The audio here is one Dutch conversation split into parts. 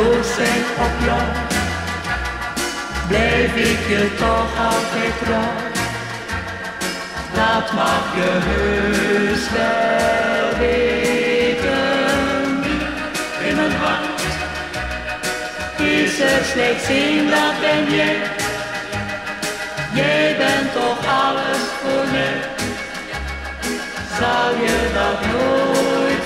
boos zijn op jou, blijf ik je toch altijd trouw. Dat mag je heus wel weten. In mijn hart is er slechts één, dat ben jij. Jij bent toch alles voor mij. Zal je dat nooit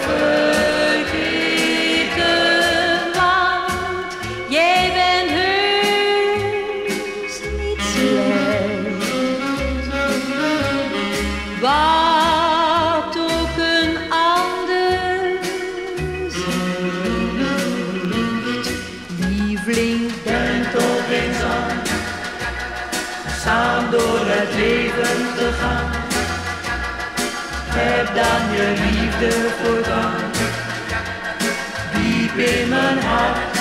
vergeten, want jij bent heus niet slecht. Wat ook een ander zegt, lieveling, denk toch eens aan, samen door het leven te gaan. Heb dan je liefde voortaan, diep in mijn hart.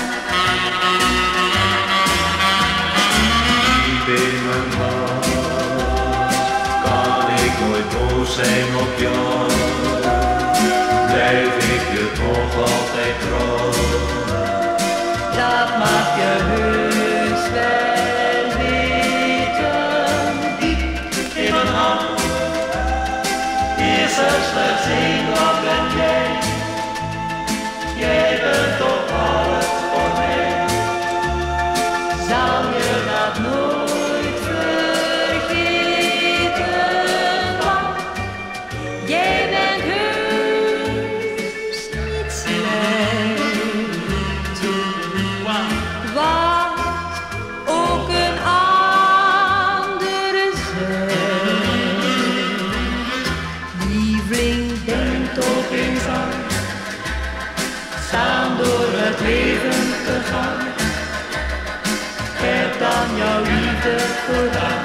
Diep in mijn hart kan ik nooit boos zijn op jou. Blijf ik je toch altijd trouw. Dat mag je heus wel weten. Diep in mijn hart is er slechts één, wat ben jij. Jij bent toch alles voor mij. Zal je dat nooit vergeten, want jij bent heus niet slecht. Wat ook een andere zegt, lieveling, denk toch eens aan, samen door het leven te gaan. Heb dan jouw liefde vooraan.